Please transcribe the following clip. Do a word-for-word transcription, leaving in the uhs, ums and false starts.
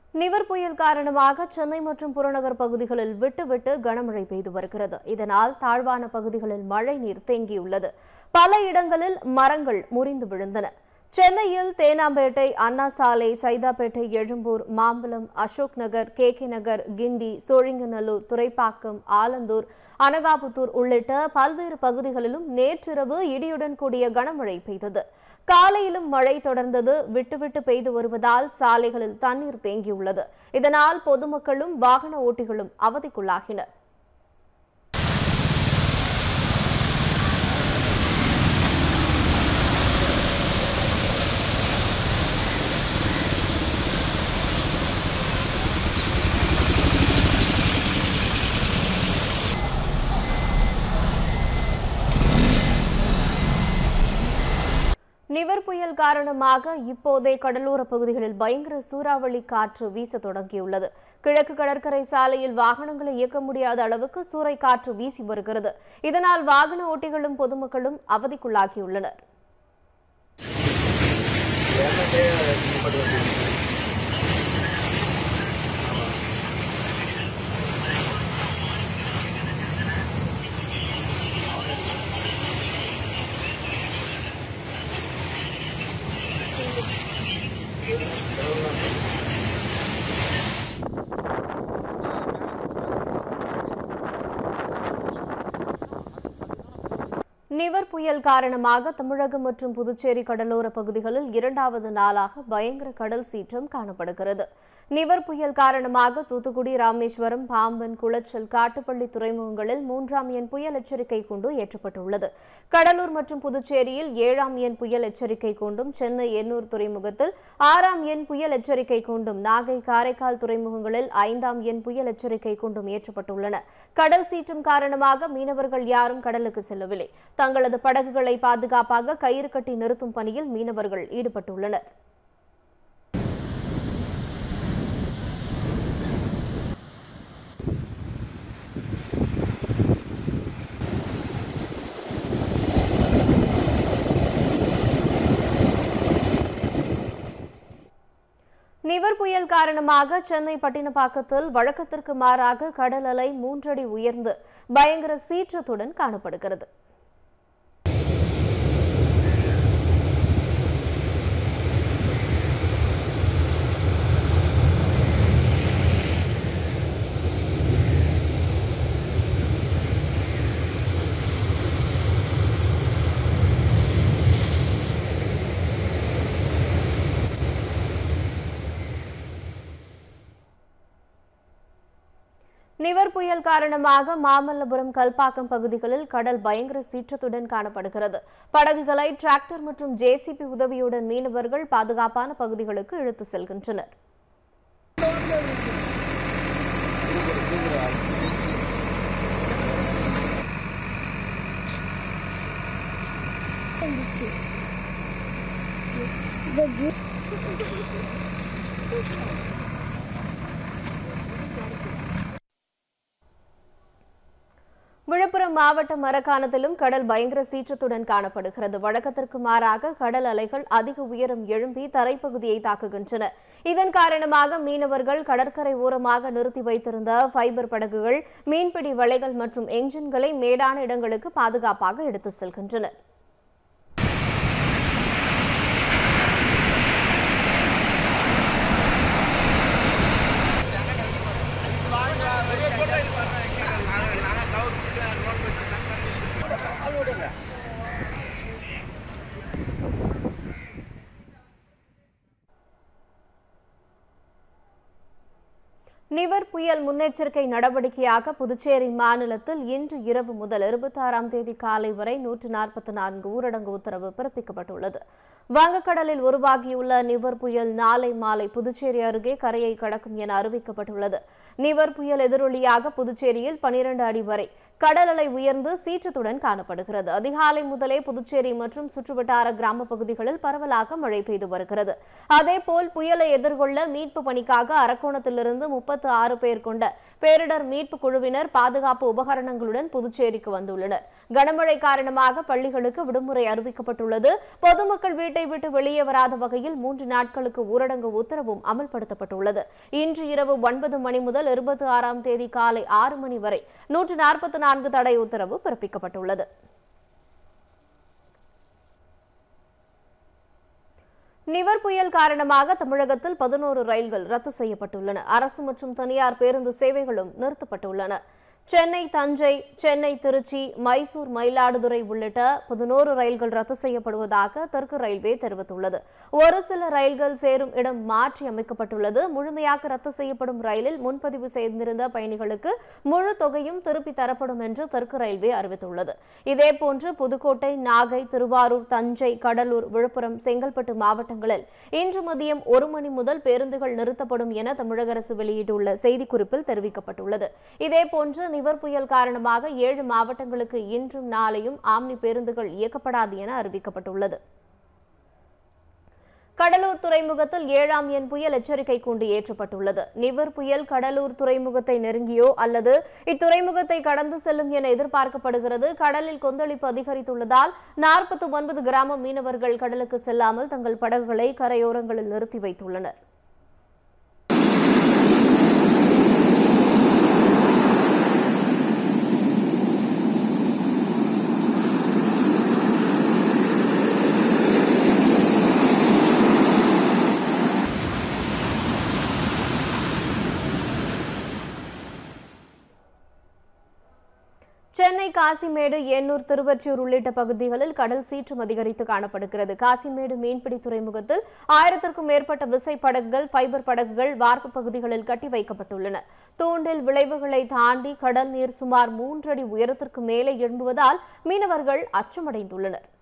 நிவர் புயல் காரணமாக சென்னை மற்றும் புறநகர் பகுதிகளில் விட்டு விட்டு கனமழை பெய்து வருகிறது. இதனால் தாழ்வான பகுதிகளில் மழை நீர் தேங்கியுள்ளது. பல இடங்களில் மரங்கள் முறிந்து விழுந்தன. சென்னையில் தேனாம்பேட்டை, அண்ணா சாலை, சைதாப்பேட்டை, எழும்பூர், மாம்பலம், அசோக் நகர், கே கே நகர், கிண்டி, சோழிங்கநல்லூர், துரைப்பாக்கம், ஆலந்தூர், அனகாபுத்தூர் உள்ளிட்ட பல்வேறு பகுதிகளிலும் நேற்றிரவு இடியுடன் கூடிய கனமழை பெய்தது. காலையிலும் மழை தொடர்ந்தது. விட்டுவிட்டு பெய்து வருவதால் சாலைகளில் தண்ணீர் தேங்கியுள்ளது. இதனால் பொதுமக்களும் வாகன ஓட்டிகளும் அவதிக்குள்ளாகினர். நிவர் புயல் காரணமாக இப்போதே கடலோர பகுதிகளில் பயங்கர சூறாவளி காற்று வீச தொடங்கியுள்ளது. கிழக்கு கடற்கரை சாலையில் வாகனங்களை இயக்க முடியாத அளவுக்கு சூறை காற்று வீசி வருகிறது. இதனால் வாகன ஓட்டிகளும் பொதுமக்களும் அவதிக்குள்ளாகியுள்ளனர். நிவர் புயல் காரணமாக தமிழகம் மற்றும் புதுச்சேரி கடலோர பகுதிகளில் இரண்டாவது நாளாக பயங்கர கடல் சீற்றம் காணப்படுகிறது. நிவர் புயல் காரணமாக தூத்துக்குடி, ராமேஸ்வரம், பாம்பன், குளச்சல், காட்டுப்பள்ளி துறைமுகங்களில் மூன்றாம் எண் புயல் எச்சரிக்கை கூண்டு ஏற்றப்பட்டுள்ளது. கடலூர் மற்றும் புதுச்சேரியில் ஏழாம் எண் புயல் எச்சரிக்கை கூண்டும், சென்னை எண்ணூர் துறைமுகத்தில் ஆறாம் எண் புயல் எச்சரிக்கை கூண்டும், நாகை, காரைக்கால் துறைமுகங்களில் ஐந்தாம் எண் புயல் எச்சரிக்கை கூண்டும் ஏற்றப்பட்டுள்ளன. கடல் சீற்றம் காரணமாக மீனவர்கள் யாரும் கடலுக்கு செல்லவில்லை. தங்களது படகுகளை பாதுகாப்பாக கயிறு கட்டி நிறுத்தும் பணியில் மீனவர்கள் ஈடுபட்டுள்ளனர். நிவர் புயல் காரணமாக சென்னை பட்டினப்பாக்கத்தில் வழக்கத்திற்கு மாறாக கடல் அலை மூன்றடி உயர்ந்து பயங்கர சீற்றத்துடன் காணப்படுகிறது. நிவர் புயல் காரணமாக மாமல்லபுரம், கல்பாக்கம் பகுதிகளில் கடல் பயங்கர சீற்றத்துடன் காணப்படுகிறது. படகுகளை டிராக்டர் மற்றும் ஜேசிபி உதவியுடன் மீனவர்கள் பாதுகாப்பான பகுதிகளுக்கு இழுத்து செல்கின்றனர். விழுப்புரம் மாவட்டம் மரக்காணத்திலும் கடல் பயங்கர சீற்றத்துடன் காணப்படுகிறது. வழக்கத்திற்கு மாறாக கடல் அலைகள் அதிக உயரம் எழும்பி தரைப்பகுதியை தாக்குகின்றன. இதன் காரணமாக மீனவர்கள் கடற்கரை ஓரமாக நிறுத்தி வைத்திருந்த ஃபைபர் படகுகள், மீன்பிடி வலைகள் மற்றும் என்ஜின்களை மேடான இடங்களுக்கு பாதுகாப்பாக எடுத்து செல்கின்றனர். நிவர் புயல் முன்னெச்சரிக்கை நடவடிக்கையாக புதுச்சேரி மாநிலத்தில் இன்று இரவு முதல் இருபத்தி ஆறாம் தேதி காலை வரை நூற்று நாற்பத்தி நான்கு ஊரடங்கு உத்தரவு பிறப்பிக்கப்பட்டுள்ளது. வங்கக்கடலில் உருவாகியுள்ள நிவர் புயல் நாளை மாலை புதுச்சேரி அருகே கரையை கடக்கும் என அறிவிக்கப்பட்டுள்ளது. நிவர் புயல் எதிரொலியாக புதுச்சேரியில் பனிரண்டு அடி வரை கடல் அலை உயர்ந்து சீற்றத்துடன் காணப்படுகிறது. அதிகாலை முதலே புதுச்சேரி மற்றும் சுற்றுவட்டார கிராம பகுதிகளில் பரவலாக மழை பெய்து வருகிறது. அதேபோல் புயலை எதிர்கொள்ள மீட்பு பணிக்காக அரக்கோணத்திலிருந்து முப்பத்தி ஆறு பேர் கொண்ட பேரிடர் மீட்பு குழுவினர் பாதுகாப்பு உபகரணங்களுடன் புதுச்சேரிக்கு வந்துள்ளனர். கனமழை காரணமாக பள்ளிகளுக்கு விடுமுறை அறிவிக்கப்பட்டுள்ளது. பொதுமக்கள் வீட்டை வீட்டை விட்டு வெளியே வராத வகையில் மூன்று நாட்களுக்கு ஊரடங்கு உத்தரவும் அமல்படுத்தப்பட்டுள்ளது. இன்று இரவு ஒன்பது மணி முதல் இருபத்தி ஆறாம் தேதி காலை ஆறு மணி வரை நூற்று நாற்பத்தி நான்கு தடை உத்தரவு பிறப்பிக்கப்பட்டுள்ளது. நிவர் புயல் காரணமாக தமிழகத்தில் பதினோரு ரயில்கள் ரத்து செய்யப்பட்டுள்ளன. அரசு மற்றும் தனியார் பேருந்து சேவைகளும் நிறுத்தப்பட்டுள்ளன. சென்னை, தஞ்சை, சென்னை, திருச்சி, மைசூர், மயிலாடுதுறை உள்ளிட்ட பதினோரு ரயில்கள் ரத்து செய்யப்படுவதாக தெற்கு ரயில்வே தெரிவித்துள்ளது. ஒரு சில ரயில்கள் சேரும் இடம் மாற்றி அமைக்கப்பட்டுள்ளது. முழுமையாக ரத்து செய்யப்படும் ரயிலில் முன்பதிவு செய்திருந்த பயணிகளுக்கு முழு தொகையும் திருப்பி தரப்படும் என்று தெற்கு ரயில்வே அறிவித்துள்ளது. இதேபோன்று புதுக்கோட்டை, நாகை, திருவாரூர், தஞ்சை, கடலூர், விழுப்புரம், செங்கல்பட்டு மாவட்டங்களில் இன்று மதியம் ஒரு மணி முதல் பேருந்துகள் நிறுத்தப்படும் என தமிழக அரசு வெளியிட்டுள்ள செய்திக்குறிப்பில் தெரிவிக்கப்பட்டுள்ளது. இதேபோன்று நிவர் புயல் காரணமாக ஏழு மாவட்டங்களுக்கு இன்றும் நாளையும் ஆம்னி பேருந்துகள் இயக்கப்படாது என அறிவிக்கப்பட்டுள்ளது. கடலூர் துறைமுகத்தில் ஏழாம் எண் புயல் எச்சரிக்கை கூண்டு ஏற்றப்பட்டுள்ளது. நிவர் புயல் கடலூர் துறைமுகத்தை நெருங்கியோ அல்லது இத்துறைமுகத்தை கடந்து செல்லும் என எதிர்பார்க்கப்படுகிறது. கடலில் கொந்தளிப்பு அதிகரித்துள்ளதால் நாற்பத்தி ஒன்பது கிராம மீனவர்கள் கடலுக்கு செல்லாமல் தங்கள் படகுகளை கரையோரங்களில் நிறுத்தி வைத்துள்ளனர். சென்னை, காசிமேடு, எண்ணூர், திருவொற்றியூர் உள்ளிட்ட பகுதிகளில் கடல் சீற்றம் அதிகரித்து காணப்படுகிறது. காசிமேடு மீன்பிடி துறைமுகத்தில் ஆயிரத்திற்கும் மேற்பட்ட விசை படகுகள், ஃபைபர் படகுகள் வார்ப்பு பகுதிகளில் கட்டி வைக்கப்பட்டுள்ளன. தூண்டில் விளைவுகளை தாண்டி கடல் நீர் சுமார் மூன்றடி உயரத்திற்கு மேலே எழும்புவதால் மீனவர்கள் அச்சமடைந்துள்ளனர்.